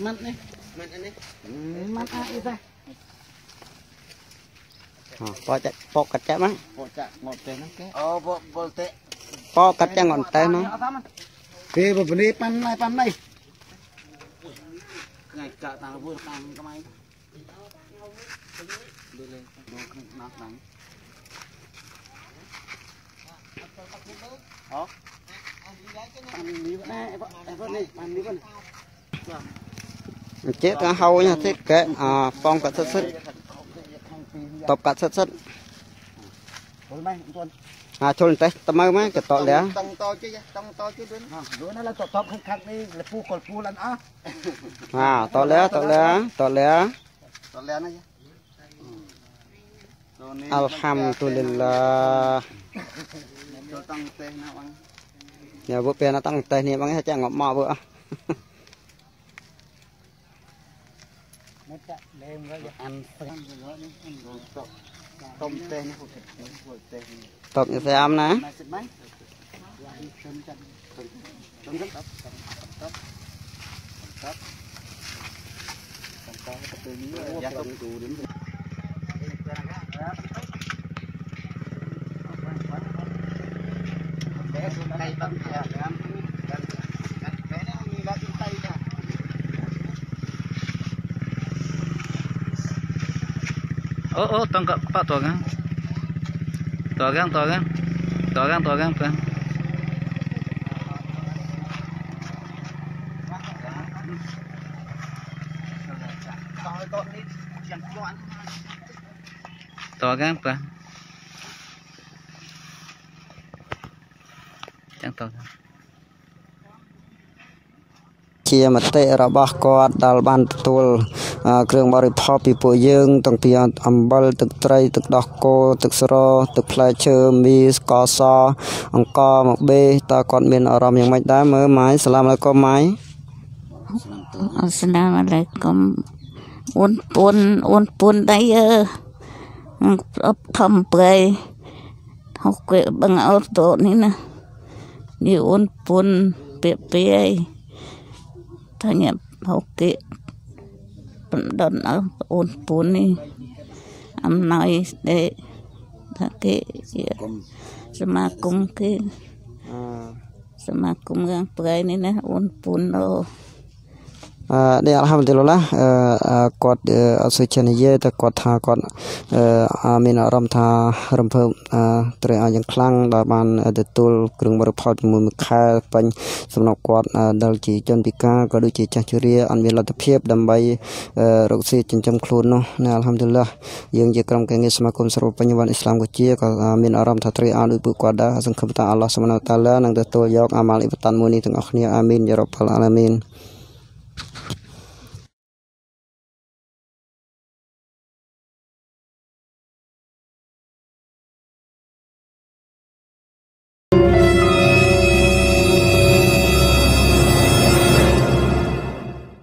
Mặn này. Mặn này. Mặn ai ta? Po cắt chả mấy. Po chả ngọt tê nó cái. Bo tê. Po cắt chả ngọt tê nó. Kê bờ bên pan này. Ngày cả tàng vừa tàng cái máy. Đưa lên, đưa nát đánh. Đó. Chết cá hâu nha, thiết kế phong cả sứt tập cả sứt chôn té tao mới mấy cái tọt lẻ tông to chứ nó là tọt khăn đi là phu còn phu lần tọt lẻ này alhamdulillah nhà bữa pe nó tăng tê này bằng cái chả ngọt mò bữa tôm tê tọt như xem nè tong kak pak togang pak chẳng togang ជាមតិរបស់គាត់ដែលបានទទួលគ្រឿងបរិភោគពីពួកយើងតាំងពីអំបិលទឹកត្រីទឹកដោះគោទឹកស្រទឹកផ្លែឈើមីស្ករសអង្ករមកបេតើគាត់មានអារម្មណ៍យ៉ាងម៉េចដែរមើលម៉ាយសាឡាមអាឡៃគុំម៉ាយ Assalamualaikum. Un pun đây ấp thầm bơi học cái bằng ô tô này nè như un pun bể bể thay nhập học cái đòn ở un pun này âm nói để cái semakum cái semakum gang bơi này nè un pun đó đây alhamdulillahគាត់អត់សូវចេះនិយាយតែគាត់ថាគាត់មានអារម្មណ៍ថារំភើបត្រេកអរយ៉ាងខ្លាំងដែលបានទទួលគ្រឿងបរិភោគជាមួយមួយខែពេញសម្រាប់គាត់ដែលជាជនពិការក៏ដូចជាចាស់ជរាអត់មានលទ្ធភាពដើម្បីរកស៊ីចិញ្ចឹមខ្លួននោះណាអល់ហាំឌុលឡាយើងជាក្រុមការងារសមាគមសរុបបញ្ញវន្តអ៊ីស្លាមកម្ពុជាក៏មានអារម្មណ៍ថាត្រេកអរដូចពួកគាត់ដែរសង្ឃឹមថាអល់ឡោះស៊ុបហានាវតាឡានឹងទទួលយកអាម៉ាល់អ៊ីបាតានមួយនេះទាំងអស់គ្នាអាមីនយ៉ារ៉ាប់អល់អាឡាមីន